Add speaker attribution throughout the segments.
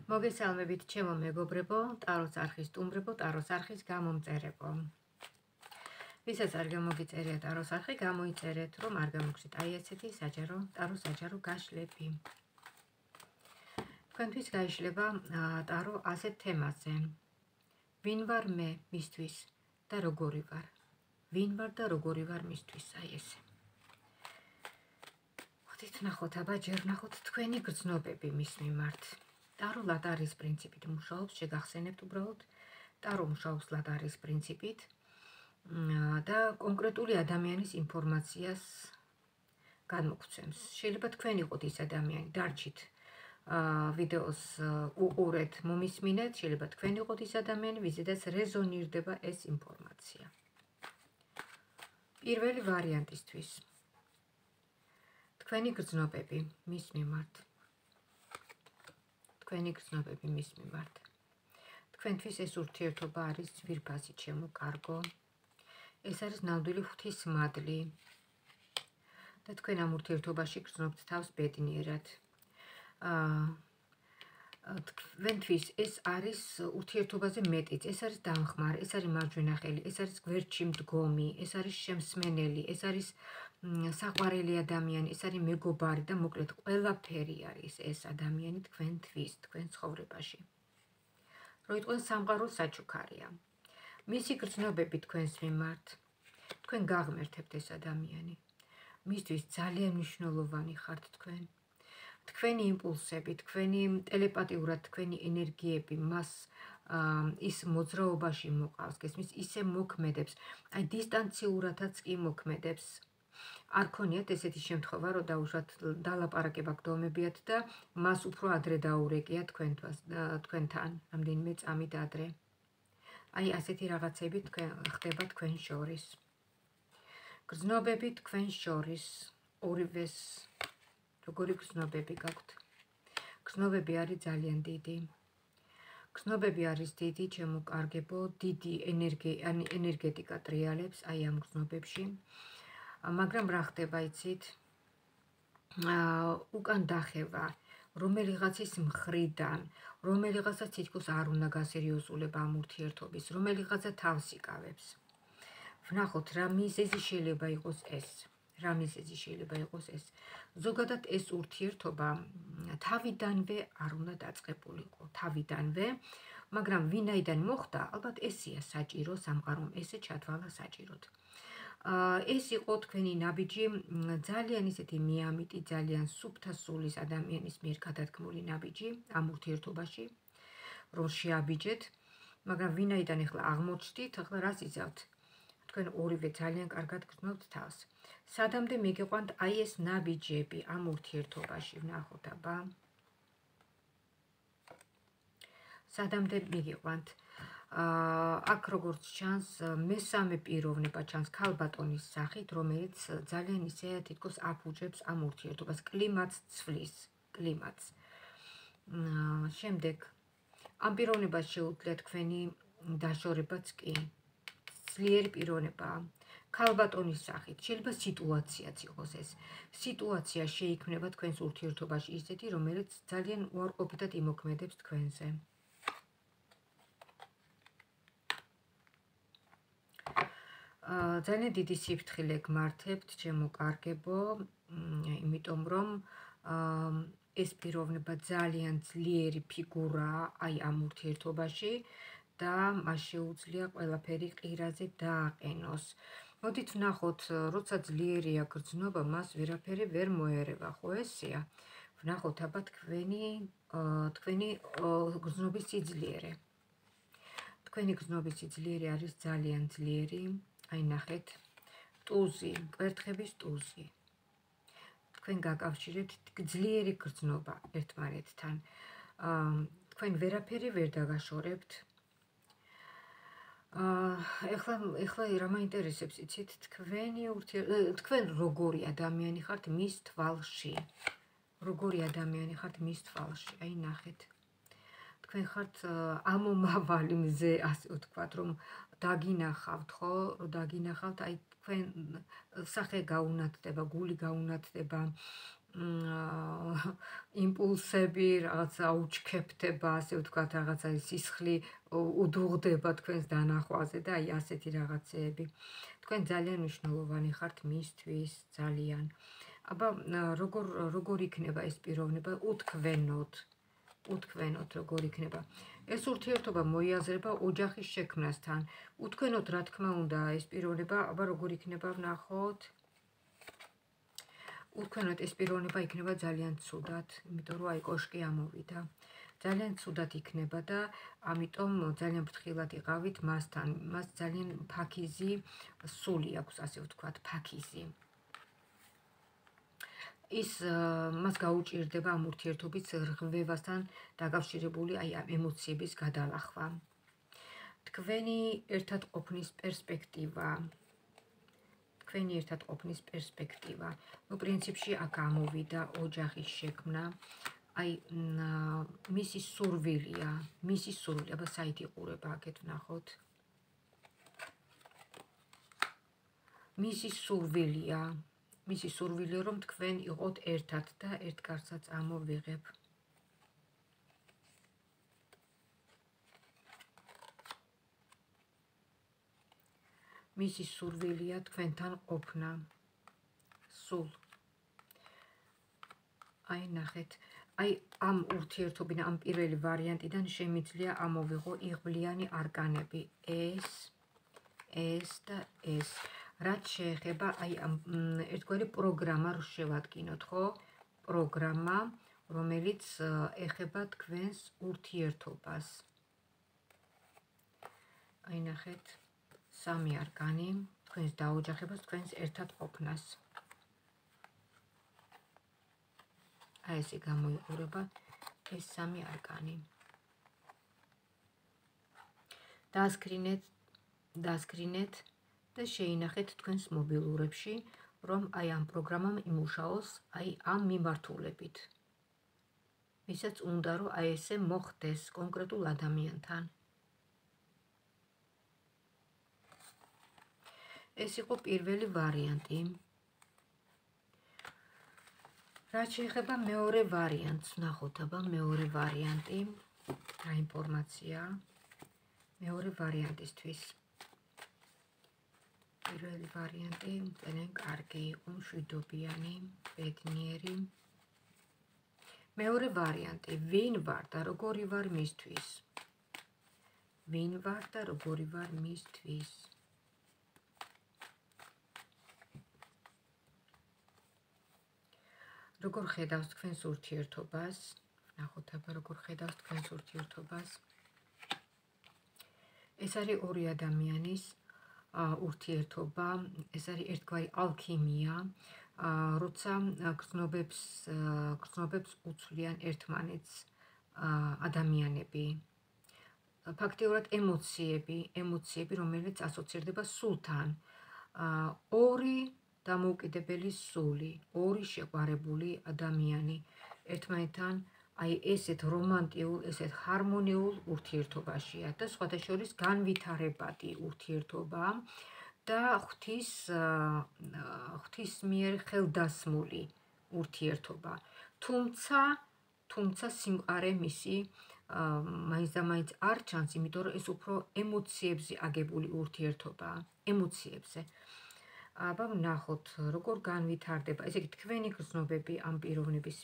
Speaker 1: მოგესალმებით ჩემო მეგობრებო, ტაროს არხის სტუმრებო, ტაროს არხის გამომწერებო. ვისაც არ გამოგიწერია ტაროს არხი, გამოიწერეთ, რომ არ გამოგცეთ აი ესეთი საჯარო ტარო გაშლები. თქვენთვის გაიშლება ტარო ასეთ თემაზე. ვინ ვარ მე მისთვის და როგორი ვარ? ვინ ვარ და როგორი ვარ მისთვის? აი ესე. ხოდით ნახოთ, აბა ჯერ ნახოთ თქვენი გრძნობები მის მიმართ. ტარო ლატარის პრინციპით მუშაობს, შეგახსენებთ უბრალოდ, ტარო მუშაობს ლატარის პრინციპით და კონკრეტული ადამიანის ინფორმაციას განმოგცემს. შეიძლება თქვენ იყოთ ის ადამიანი, დარჩით ვიდეოს უყურეთ, მომისმინეთ, შეიძლება თქვენ იყოთ ის ადამიანი, ვიზედაც რეზონირდება ეს ინფორმაცია. პირველი ვარიანტისთვის. თქვენი გრძნობები მის მიმართ. თქვენი გრძნობები მის მიმართ. თქვენთვის ეს ურთიერთობა არის ძვირფასი, ჩემო კარგო. ეს არის ნამდვილი ღვთისმადლი და თქვენ ამ ურთიერთობაში გრძნობთ თავს ბედნიერად. თქვენთვის ეს არის ურთიერთობაზე მეტიც, ეს არის დამხმარე, ეს არის მარჯვენა ხელი, ეს არის გვერდში მდგომი, ეს არის შემსმენელი, ეს არის საყვარელი ადამიანი, ეს არის მეგობარი და მოკლედ ყველაფერი არის ეს ადამიანი თქვენთვის, თქვენ ცხოვრებაში. როიტყვენ სამყაროს საჩუქარია. მისი გრძნობები თქვენს მიმართ, თქვენ გაღმერთებთ ეს ადამიანი. მისთვის ძალიან მნიშვნელოვანი ხართ თქვენ. თქვენი იმპულსები, თქვენი ტელეპათიურად თქვენი ენერგიები მას ის მოძრაობაში მოყავს, გესმის, ისე მოქმედებს, აი დისტანციურადაც კი მოქმედებს. არ ქონიათ ესეთი შემთხვევა, რომ დაუშვათ დალაპარაკება გდომებიათ და მას უფრო ადრე დაურეკია თქვენთან, რამდენიმე წამით ადრე. აი ასეთი რაღაცები ხდება თქვენ შორის. გრძნობები თქვენ შორის, ორივეს როგორი გრძნობები გაქვთ? გრძნობები არის ძალიან დიდი. გრძნობები არის დიდი, ჩემო კარგებო, დიდი ენერგეტიკა ტრიალებს აი ამ გრძნობებში. მაგრამ რა ხდება იცით? უკან დახევა, რომელიღაცის მხრიდან, რომელიღაცა თითქოს არ უნდა გასერიოზულება ამ ურთიერთობის, რომელიღაცა თავს იკავებს. ვნახოთ, რა მიზეზი შეიძლება იყოს ეს. რა მიზეზი შეიძლება იყოს ეს. ზოგადად ეს ურთიერთობა თავიდანვე არ უნდა დაწყებულიყო, თავიდანვე, მაგრამ ვინაიდან მოხდა, ალბათ ესია საჭირო სამყარომ ესე ჩათვალა საჭიროდ. ეს იყო თქვენი ნაბიჯი, ძალიან ისეთი მიამიტი, ძალიან სუფთა სულის ადამიანის მიერ გადადგმული ნაბიჯი ამ ურთიერთობაში, რომ შეაბიჯეთ, მაგრამ ვინაიდან ახლა აღმოჩნდით, ახლა რას იზავთ? თქვენ ორივე ძალიან კარგად გრძნობთ თავს. სადამდე მიგიყვანთ აი ეს ნაბიჯები ამ ურთიერთობაში, ვნახოთ აბა. სადამდე მიგიყვანთ. აქ როგორც ჩანს, მესამე პიროვნება ჩანს ქალბატონის სახით, რომელიც ძალიან ისე თითქოს აფუძებს ამ ურთიერთობას, კლიმატს ცვლის, კლიმატს. შემდეგ ამ პიროვნებას შეუძლიათ თქვენი დაშორებაც კი. ძლიერი პიროვნებაა. ქალბატონის სახით, შეიძლება სიტუაციაც იყოს ეს. სიტუაცია შეიქმნება თქვენს ურთიერთობაში ისეთი, რომელიც ძალიან უარყოფითად იმოქმედებს თქვენზე. ძალიან დიდი სიფრთხილე გმართებთ, ჩემო კარგებო, იმიტომ რომ ეს პიროვნება ძალიან ძლიერი ფიგურაა აი ამ ურთიერთობაში და მას შეუძლია ყველაფერი ყირაზე დააყენოს. მოდით ვნახოთ, როცა ძლიერია გრძნობა, მას ვერაფერი ვერ მოერევა, ხო ესეა? ვნახოთ აბა თქვენი გრძნობის სიძლიერე. თქვენი გრძნობის სიძლიერე არის ძალიან ძლიერი. აი ნახეთ, ტუზი, კვერთხების ტუზი. თქვენ გაკავშირებთ ძლიერი გრძნობა ერთმანეთთან. თქვენ ვერაფერი ვერ დაგაშორებთ. ეხლა რა მაინტერესებს, იცით, თქვენ როგორი ადამიანი ხართ მის თვალში. როგორი ადამიანი ხართ მის თვალში, აი ნახეთ. თქვენ ხართ ამომავალი მზე, ასე ვთქვათ, რომ დაგინახავთ, ხო? რომ დაგინახავთ, აი თქვენ სახე გაუნათდება, გული გაუნათდება, იმპულსები, რაღაცა უჩქეფდება, ასე ვთქვათ, რაღაცა სისხლი უდუღდება თქვენს დანახვაზე და აი ასეთი რაღაცეები. თქვენ ძალიან მნიშვნელოვანი ხართ მისთვის, ძალიან. აბა როგორ იქნება ეს პიროვნება უთქვენოთ როგორ იქნება. ეს ურთიერთობა მოიაზრება ოჯახის შექმნასთან. უთქვენოთ რა თქმა უნდა ეს პიროვნება, აბა როგორ იქნება ვნახოთ. უთქვენოთ ეს პიროვნება იქნება ძალიან ცუდად, იმიტომ რომ აი კოშკი ამოვიდა. ძალიან ცუდად იქნება და ამიტომ ძალიან ფრთხილად იყავით მასთან. მას ძალიან ფაქიზი სული აქვს, ასე ვთქვათ, ფაქიზი. ის მას გაუჭირდება ამ ურთიერთობის რღვევასთან დაკავშირებული აი ამ ემოციების გადალახვა. თქვენი ერთად ყოფნის პერსპექტივა. ნუ პრინციპში აქ ამოვიდა ოჯახის შექმნა. აი მისი სურვილია, აბა საით იყურება აქეთ ვნახოთ. მისი სურვილია, რომ თქვენ იყოთ ერთად და ერთ კარსაც ამოვიღებ. მისი სურვილია თქვენთან ყოფნა. სულ. აი ნახეთ, აი ამ ურთიერთობიდან, ამ პირველი ვარიანტიდან შემიძლია ამოვიღო იღბლიანი არკანები. ეს და ეს. რაც შეეხება აი ამ ერთგვარი პროგრამა შევადგინოთ, ხო? პროგრამა, რომელიც ეხება თქვენს ურთიერთობას. აი ნახეთ, სამი არკანი, თქვენს დაოჯახებას, თქვენს ერთად ყოფნას. აი ესე გამოიყურება ეს სამი არკანი. დასკრინეთ და შეინახეთ თქვენს მობილურებში, რომ აი ამ პროგრამამ იმუშაოს აი ამ მიმართულებით. ვისაც უნდა რომ აი ესე მოხდეს კონკრეტულ ადამიანთან. ეს იყო პირველი ვარიანტი. რაც შეეხება მეორე ვარიანტს, ვნახოთ აბა მეორე ვარიანტი, რა ინფორმაცია მეორე ვარიანტისთვის. პირველი ვარიანტი ძალიან კარგი იყო, მშვიდობიანი, ბედნიერი. მეორე ვარიანტი, ვინ ვარ და როგორი ვარ მისთვის. როგორ ხედავს თქვენს ურთიერთობას? ვნახოთ აბა როგორ ხედავს თქვენს ურთიერთობას. ეს არის ორი ადამიანის ურთიერთობა, ეს არის ერთგვარი ალქიმია, როცა გრძნობებს უცვლიან ერთმანეთს ადამიანები. ფაქტიურად ემოციები, რომელიც ასოცირდება სულთან. ორი დამოუკიდებელი სული, ორი შეყვარებული ადამიანი ერთმანეთთან აი ესეთ რომანტიულ, ესეთ ჰარმონიულ ურთიერთობაშია და სხვათა შორის განვითარებადი ურთიერთობა და ღვთის მიერ ხელდასმული ურთიერთობა. თუმცა სიმყარე მისი მაინც და მაინც არ ჩანს, იმიტომ რომ ეს უფრო ემოციებზე აგებული ურთიერთობაა, ემოციებზე. აბა ვნახოთ, როგორ განვითარდება, ესე იგი თქვენი გრძნობები ამ პიროვნების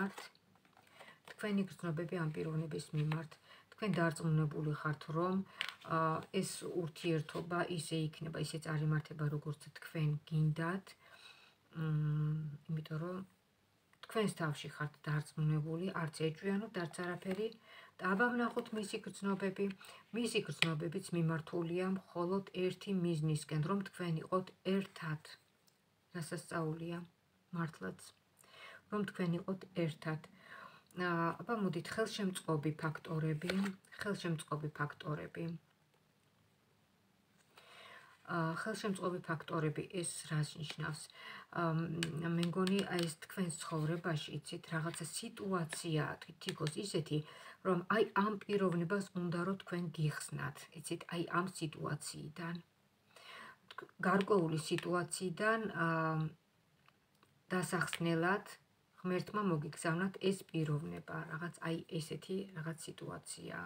Speaker 1: მიმართ, თქვენ დარწმუნებული ხართ, რომ ეს ურთიერთობა ისე იქნება, ისე წარიმართება, როგორც თქვენ გინდათ, იმიტომ რომ თქვენს თავში ხართ დარწმუნებული, არც ეჭვიანობთ, არც არაფერი. და აბა ვნახოთ მისი გრძნობებიც მიმართულია მხოლოდ ერთი მიზნისკენ, რომ თქვენ იყოთ ერთად. დასასწაულია მართლაც, რომ თქვენ იყოთ ერთად. აბა მოდით, ხელშემწყობი ფაქტორები. ხელშემწყობი ფაქტორები ეს რას ნიშნავს? მე მგონი აი ეს თქვენს ცხოვრებაში, იცით, რაღაცა სიტუაციაა თითქოს ისეთი, რომ აი ამ პიროვნებას უნდა რომ თქვენ გიხსნათ, იცით, აი ამ სიტუაციიდან. გარკვეული სიტუაციიდან დასახსნელად ღმერთმა მოგიგზავნათ ეს პიროვნება, რაღაც აი ესეთი რაღაც სიტუაცია.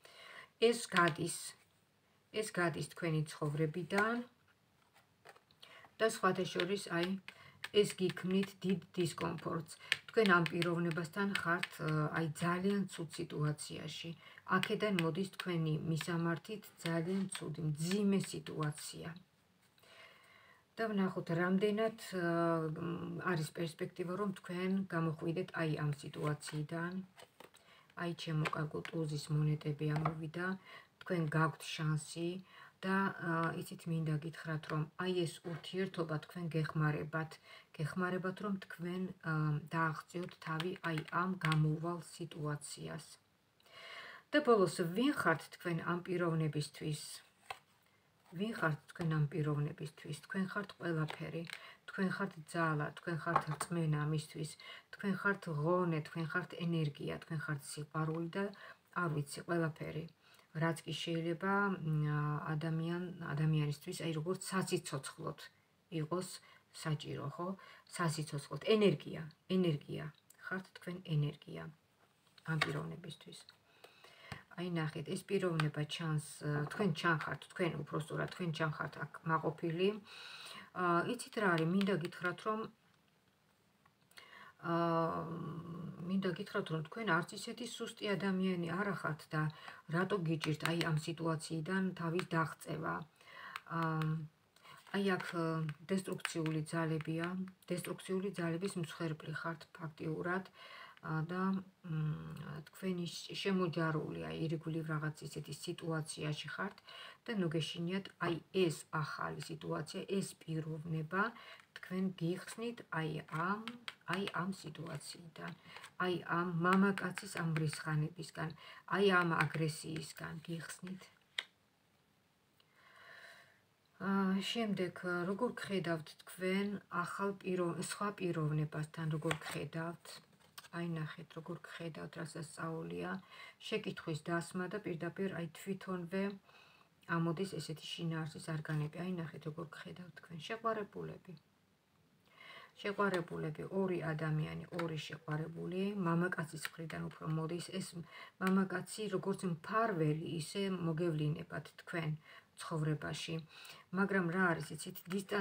Speaker 1: ეს გადის თქვენი ცხოვრებიდან და სხვათა შორის აი ეს გიქმნით დიდ დისკომფორტს. თქვენ ამ პიროვნებასთან ხართ აი ძალიან ცუდ სიტუაციაში. აქედან მოდის თქვენი მისამართით ძალიან ცუდი, მძიმე სიტუაცია. და ვნახოთ, რამდენად არის პერსპექტივა, რომ თქვენ გამოხვიდეთ აი ამ სიტუაციიდან. აი ჩემო კარგო ტუზის მონეტები ამოვიდა, თქვენ გაქვთ შანსი და იცით მინდა გითხრათ, რომ აი ეს ურთიერთობა თქვენ გეხმარებათ, რომ თქვენ დააღწიოთ თავი აი ამ გამოუვალ სიტუაციას. და ბოლოს ვინ ხართ თქვენ ამ პიროვნებისთვის? ვინ ხართ თქვენ ამ პიროვნებისთვის? თქვენ ხართ ყველაფერი, თქვენ ხართ ძალა, თქვენ ხართ რწმენა მისთვის, თქვენ ხართ ღონე, თქვენ ხართ ენერგია, თქვენ ხართ სიყვარული და არ ვიცი ყველაფერი. რაც კი შეიძლება ადამიანისთვის, აი როგორც სასიცოცხლოდ იყოს საჭირო, ხო? სასიცოცხლოდ ენერგია, ხართ თქვენ ენერგია ამ პიროვნებისთვის. აი ნახეთ, ეს პიროვნება ჩანს, თქვენ ჩანხართ, თქვენ უпросторად თქვენ ჩანხართ აქ მაყოფილი. იცით რა არის, მინდა გითხრათ, რომ თქვენ არც ისეთი სუსტი ადამიანი არ ახართ და რატო გიჭირთ აი ამ სიტუაციიდან თავის დაღწევა. აი აქ დესტრუქციული ძალებია, დესტრუქციული ძალების მსხვერპლი ხართ ფაქტიურად. და თქვენი შემოჯარული აი ირგვლივ რაღაც ისეთი სიტუაციაში ხართ და ნუ გეშინიათ აი ეს ახალი სიტუაცია, ეს პიროვნება თქვენ გიხსნით აი ამ სიტუაციიდან, აი ამ მამაკაცის ამ ბრისხანებისგან, აი ამ აგრესიისგან გიხსნით. შემდეგ როგორ გხედავთ თქვენ ახალ სხვა პიროვნებასთან, როგორ გხედავთ? აი ნახეთ, როგორ გხედავთ, რასაც სწავლია, შეკითხვის დასმა და პირდაპირ აი თვითონვე ამოდის ესეთი შინაარსის არგანები. აი ნახეთ, როგორ გხედავთ თქვენ. შეყვარებულები, ორი ადამიანი, ორი შეყვარებული, მამაკაცის მხრიდან უფრო მოდის. ეს მამაკაცი როგორც მფარველი, ისე მოგევლინებათ თქვენ ცხოვრებაში. მაგრამ რა არის, იცით,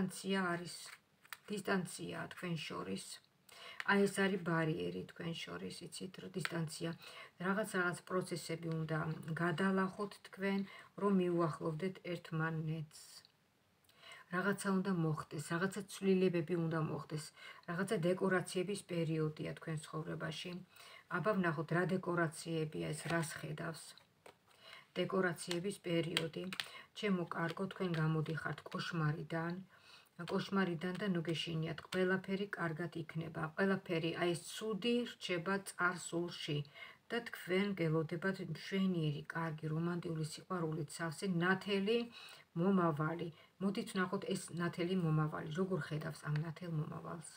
Speaker 1: დისტანცია თქვენ შორის. აი ეს არის ბარიერი თქვენ შორის, იცით, დისტანცია. რაღაც პროცესები უნდა გადალახოთ თქვენ, რომ მიუახლოვდეთ ერთმანეთს. რაღაცა უნდა მოხდეს, რაღაცა ცვლილებები უნდა მოხდეს, რაღაცა დეკორაციების პერიოდია თქვენ ცხოვრებაში. აბა ვნახოთ, რა დეკორაციებია ეს, რას ხედავს? დეკორაციების პერიოდი. ჩემო კარგო, თქვენ გამოდიხართ კოშმარიდან და ნუ გეშინიათ, ყველაფერი კარგად იქნება, ყველაფერი აი ეს ცუდი რჩება წარსულში და თქვენ გელოდებათ მშვენიერი, კარგი, რომანტიული სიყვარულით სავსე ნათელი მომავალი. მოდით ვნახოთ ეს ნათელი მომავალი, როგორ ხედავს ამ ნათელ მომავალს.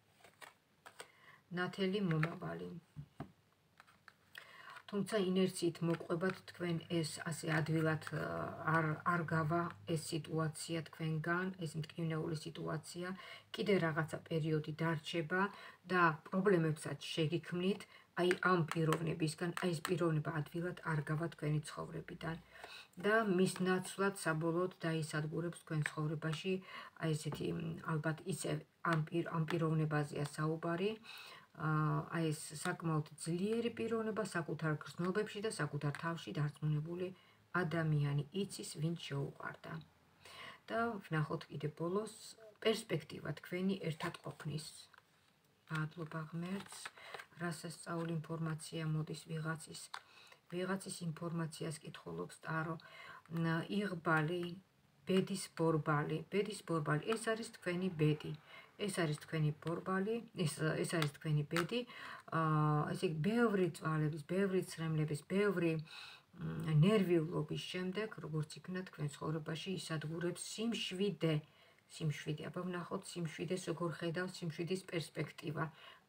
Speaker 1: ნათელი მომავალი. თუმცა ინერციით მოყვებათ თქვენ ეს ასე ადვილად არ გავა ეს სიტუაცია თქვენგან, ეს მტკივნეული სიტუაცია, კიდე რაღაცა პერიოდი დარჩება და პრობლემებსაც შეგიქმნით აი ამ პიროვნებისგან, აი ეს პიროვნება ადვილად არ გავა თქვენი ცხოვრებიდან და მის ნაცვლად საბოლოოდ დაისადგურებს თქვენ ცხოვრებაში აი ესეთი ალბათ ისევ ამ პიროვნებაზეა საუბარი. აი ეს საკმაოდ ძლიერი პიროვნება, საკუთარ გრძნობებში და საკუთარ თავში დარწმუნებული ადამიანი, იცის ვინ შეუყვარდა. და ვნახოთ კიდე ბოლოს პერსპექტივა თქვენი ერთად ყოფნის. მადლობა ღმერთს, რასაც სწავლ ინფორმაცია მოდის ვიღაცის ინფორმაციას კითხულობს ტარო. იღბალი, ბედის ბორბალი, ეს არის თქვენი ბედი. ეს არის თქვენი ბორბალი, ეს არის თქვენი ბედი, ესე იგი ბევრი წვალების, ბევრი ცრემლების, ბევრი ნერვიულობის შემდეგ, როგორც იქნა თქვენ ცხოვრებაში ისადგურებს სიმშვიდე, აბა ვნახოთ სიმშვიდეს როგორ ხედავს სიმშვიდის პერსპექტივა.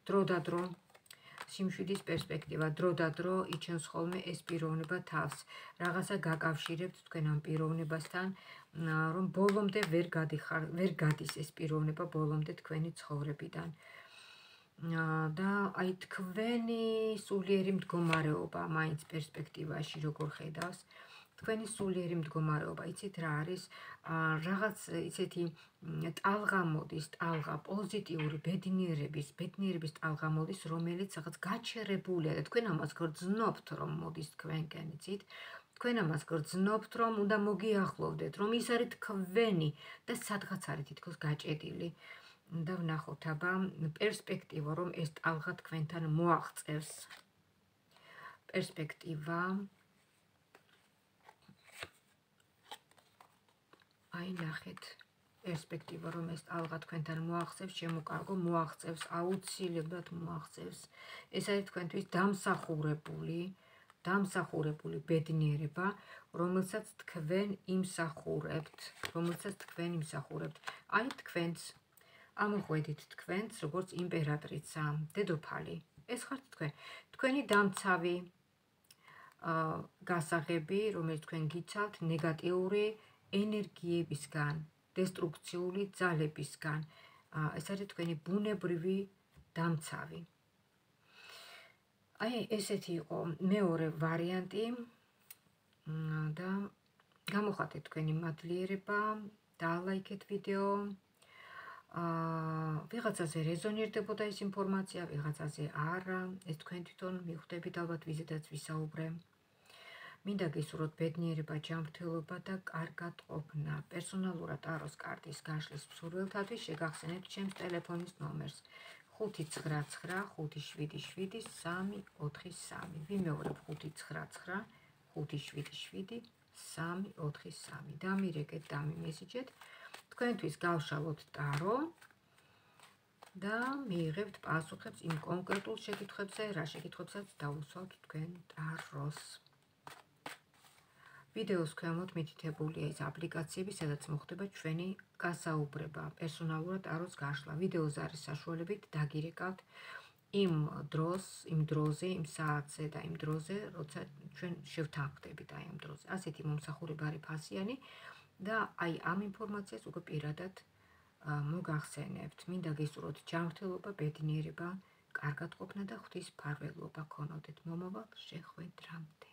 Speaker 1: დრო და დრო იჩენს ხოლმე ეს პიროვნება თავს. რაღაცა გაკავშირებთ თქვენ ამ პიროვნებასთან, რომ ბოლომდე ვერ გადის ეს პიროვნება ბოლომდე თქვენი ცხოვრებიდან. და აი თქვენი სულიერი მდგომარეობა მაინც პერსპექტივაში როგორ ხედავს თქვენი სულიერი მდგომარეობა იცით რა არის რაღაც ისეთი ტალღა მოდის ტალღა პოზიტიური ბედნიერების ტალღა მოდის რომელიც რაღაც გაჩერებულია და თქვენ ამას გრძნობთ რომ მოდის თქვენკენ იცით თქვენ ამას გრძნობთ რომ უნდა მოგიახლოვდეთ რომ ის არის თქვენი და სადღაც არის თითქოს გაჭედილი და ვნახოთ აბა პერსპექტივა რომ ეს ტალღა თქვენთან მოაღწევს პერსპექტივა აი ნახეთ პერსპექტივა რომ ეს ტალღა თქვენთან მოაღწევს შემოკარგო მოაღწევს აუცილებლად მოაღწევს ეს არის თქვენთვის დამსახურებული ბედნიერება რომელსაც თქვენ იმსახურებთ აი თქვენს ამოხვედით თქვენს როგორც იმპერატრიცა დედოფალი ეს ხართ თქვენი დამცავი გასაღები რომელიც თქვენ გიცავთ ნეგატიური ენერგიებისგან დესტრუქციული ძალებისგან ეს არის თქვენი ბუნებრივი დამცავი აი ესეთი იყო მეორე ვარიანტი და გამოხატეთ თქვენი მადლიერება დაალაიქეთ ვიდეო ვიღაცაზე რეზონირდებოდა ეს ინფორმაცია ვიღაცაზე არა ეს თქვენ თვითონ მიხვდებით ალბათ ვიზედაც ვისაუბრე მინდა გისურვოთ ბედნიერება ჯანმრთელობა და კარგად ყოფნა პერსონალურად ტაროს კარტის გაშლის მსურველთათვის შეგახსენებთ ჩემს ტელეფონის ნომერს 599777343 ვიმეორებ 599577343 დამირეკეთ დამიმესიჯეთ თქვენთვის გავშალოთ ტარო და მიიღებთ პასუხებს იმ კონკრეტულ შეკითხვებზე, რა შეკითხვებსაც დავუსვათ თქვენ ტაროს. ვიდეოს ქვემოთ მითითებულია ის აპლიკაციები, სადაც მოხდება ჩვენი გასაუბრება, პერსონალურად ტაროს გაშლა. ვიდეოზე არის საშუალებით დაგირეკავთ იმ დროზე, იმ საათზე და იმ დროზე, როცა ჩვენ შევთანხმდებით აი ამ დროზე. ასეთი მომსახურება არის ფასიანი და აი ამ ინფორმაციას უკვე პირადად მოგახსენებთ. მინდა გისურვოთ ჯანმრთელობა, ბედნიერება, კარგად ყოფნა და ღვთის მფარველობა გქონოდეთ მომავალ შეხვედრამდე.